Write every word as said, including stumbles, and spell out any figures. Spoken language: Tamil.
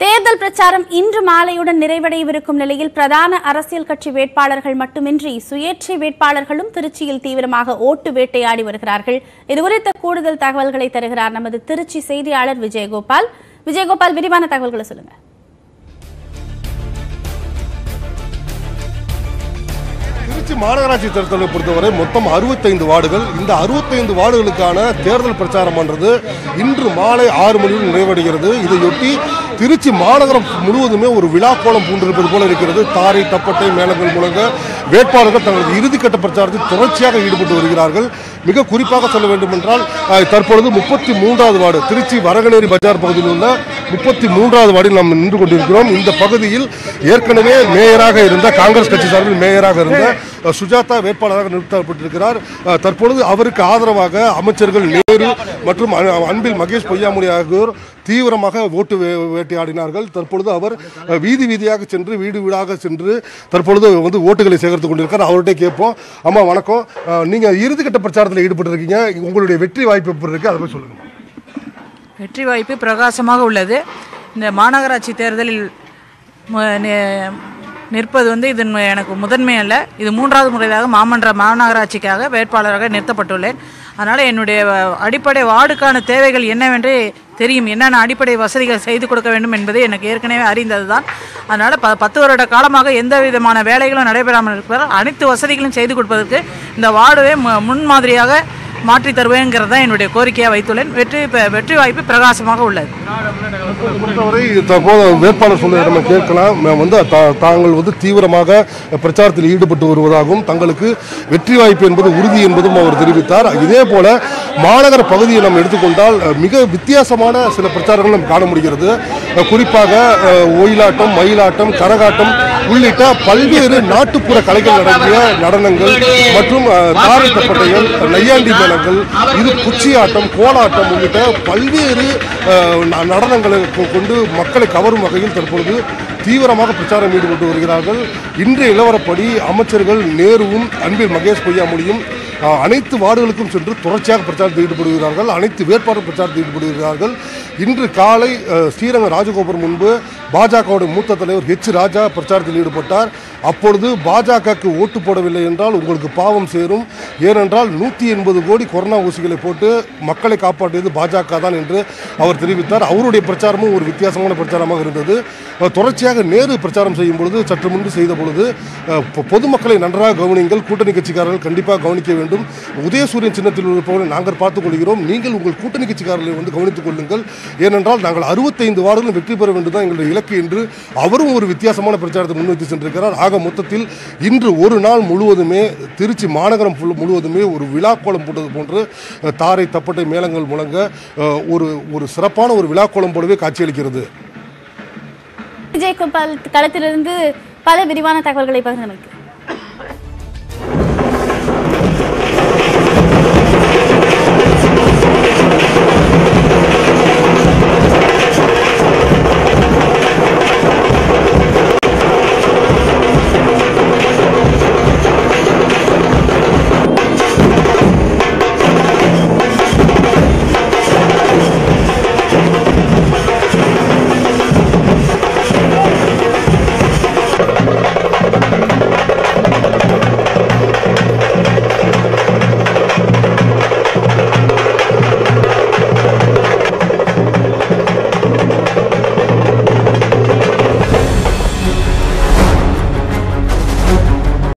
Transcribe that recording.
தேர்தல் பிரச்சாரம் இன்று மாலையுடன் நிறைவடையவிருக்கும் நிலையில் பிரதான அரசியல் கட்சி வேட்பாளர்கள் மட்டுமின்றி சுயேட்சை வேட்பாளர்களும் திருச்சியில் தீவிரமாக ஓட்டு வேட்டையாடி வருகிறார்கள். இதுகுறித்த கூடுதல் தகவல்களை தருகிறார் நமது திருச்சி செய்தியாளர் விஜயகோபால். விஜயகோபால், விரிவான தகவல்களை சொல்லுங்க. திருச்சி மாநகராட்சி தேர்தலை பொறுத்தவரை மொத்தம் அறுபத்தைந்து வார்டுகள். இந்த அறுபத்தைந்து வார்டுகளுக்கான தேர்தல் பிரச்சாரம் பண்றது இன்று மாலை ஆறு மணியில் நிறைவடைகிறது. இதையொட்டி திருச்சி மாநகரம் முழுவதுமே ஒரு விழா கோலம் பூண்டிருப்பது போல இருக்கிறது. தாரை தப்பட்டை மேளங்கள் முழங்க வேட்பாளர்கள் தங்களது இறுதிக்கட்ட பிரச்சாரத்தில் தொடர்ச்சியாக ஈடுபட்டு வருகிறார்கள். மிக குறிப்பாக சொல்ல வேண்டும் என்றால் தற்பொழுது முப்பத்தி மூன்றாவது வார்டு திருச்சி வரகநேரி பஜார் பகுதியில் உள்ள முப்பத்தி மூன்றாவது வார்டில் நாம் நின்று கொண்டிருக்கிறோம். இந்த பகுதியில் ஏற்கனவே மேயராக இருந்த காங்கிரஸ் கட்சி சார்பில் மேயராக இருந்த சுஜாதா வேட்பாளராக நிறுத்தப்பட்டிருக்கிறார். தற்பொழுது அவருக்கு ஆதரவாக அமைச்சர்கள் நேரு மற்றும் அன்பில் மகேஷ் பொய்யாமொழி ஆகியோர் தீவிரமாக ஓட்டு வேட்டையாடினார்கள். தற்பொழுது அவர் வீதி வீதியாக சென்று வீடு வீடாக சென்று தற்பொழுது வந்து ஓட்டுகளை சேகரித்துக் கொண்டிருக்கிறார். அவர்கிட்ட கேட்போம். அம்மா வணக்கம், நீங்க இறுதிக்கட்ட பிரச்சாரத்தில் ஈடுபட்டு இருக்கீங்க, உங்களுடைய வெற்றி வாய்ப்பு எப்படி இருக்கு, அதை போய் சொல்லுங்க. வெற்றி வாய்ப்பு பிரகாசமாக உள்ளது. இந்த மாநகராட்சி தேர்தலில் நிற்பது வந்து இது எனக்கு முதன்மை அல்ல, இது மூன்றாவது முறையாக மாமன்ற மாநகராட்சிக்காக வேட்பாளராக நிறுத்தப்பட்டுள்ளேன். அதனால் என்னுடைய அடிப்படை வார்டுக்கான தேவைகள் என்னவென்று தெரியும், என்னென்ன அடிப்படை வசதிகள் செய்து கொடுக்க வேண்டும் என்பது எனக்கு ஏற்கனவே அறிந்தது தான். அதனால் ப பத்து வருட காலமாக எந்த விதமான வேலைகளும் நடைபெறாமல் இருப்பதால் அனைத்து வசதிகளும் செய்து கொடுப்பதற்கு இந்த வார்டுவே முன்மாதிரியாக மாற்றி தருவேங்கிறது தான் என்னுடைய கோரிக்கையாக வைத்துள்ளேன். வெற்றி வெற்றி வாய்ப்பு பிரகாசமாக உள்ளது. பொறுத்தவரை தற்போது வேட்பாளர் சொல்ல நம்ம கேட்கலாம். வந்து தாங்கள் வந்து தீவிரமாக பிரச்சாரத்தில் ஈடுபட்டு வருவதாகவும் தங்களுக்கு வெற்றி வாய்ப்பு என்பது உறுதி என்பதும் அவர் தெரிவித்தார். இதே போல மாநகர பகுதியை நாம் எடுத்துக்கொண்டால் மிக வித்தியாசமான சில பிரச்சாரங்கள் நாம் காண முடிகிறது. குறிப்பாக ஒயிலாட்டம், மயிலாட்டம், கரகாட்டம் உள்ளிட்ட பல்வேறு நாட்டுப்புற கலைகள் நடத்திய நடனங்கள் மற்றும் தாரை தப்பட்டைகள், நையாண்டி மேளங்கள், இது குச்சியாட்டம், கோலாட்டம் உள்ளிட்ட பல்வேறு நடனங்களை கொண்டு மக்களை கவரும் வகையில் தற்பொழுது தீவிரமாக பிரச்சாரம் ஈடுபட்டு வருகிறார்கள். இன்றைய நிலவரப்படி அமைச்சர்கள் நேருவும் அன்பில் மகேஷ் பொய்யாமொழியும் அனைத்து வார்டுகளுக்கும் சென்று தொடர்ச்சியாக பிரச்சாரத்தில் ஈடுபடுகிறார்கள். அனைத்து வேட்பாளர் பிரச்சாரத்தில் ஈடுபடுகிறார்கள். இன்று காலை ஸ்ரீரங்க ராஜகோபுரம் முன்பு பாஜகவுடைய மூத்த தலைவர் ஹெச் ராஜா பிரச்சாரத்தில் ஈடுபட்டார். அப்பொழுது பாஜகவுக்கு ஓட்டு போடவில்லை என்றால் உங்களுக்கு பாவம் சேரும், ஏனென்றால் நூற்றி எண்பது கோடி கொரோனா ஊசிகளை போட்டு மக்களை காப்பாற்றியது பாஜக தான் என்று அவர் தெரிவித்தார். அவருடைய பிரச்சாரமும் ஒரு வித்தியாசமான பிரச்சாரமாக இருந்தது. தொடர்ச்சியாக நேரு பிரச்சாரம் செய்யும் பொழுது சற்று முன்பு செய்த பொழுது பொதுமக்களை நன்றாக கவனிங்கள், கூட்டணி கட்சிக்காரர்கள் கண்டிப்பாக கவனிக்க வேண்டும், உதயசூரியன் சின்னத்தில் இருப்பவர்களை நாங்கள் பார்த்துக் கொள்கிறோம், நீங்கள் உங்கள் கூட்டணி கட்சிக்காரர்களை வந்து கவனித்துக் கொள்ளுங்கள், ஏனென்றால் நாங்கள் அறுபத்தைந்து வார்டுகளும் வெற்றி பெற வேண்டும் தான் எங்களுடைய இலக்கு என்று அவரும் ஒரு வித்தியாசமான பிரச்சாரத்தை முன்வைத்து சென்றிருக்கிறார். ஆக மொத்தத்தில் இன்று ஒரு நாள் முழுவதுமே திருச்சி மாநகரம் முழுவதுமே ஒரு விழாக்கோலம் போட்டது போன்று தாரை தப்பட்டை மேளங்கள் முழங்க ஒரு ஒரு சிறப்பான ஒரு விழாக்கோலம் போலவே காட்சியளிக்கிறது. விஜயகோபால் களத்திலிருந்து பல விரிவான தகவல்களை பகிர்ந்தமைக்கு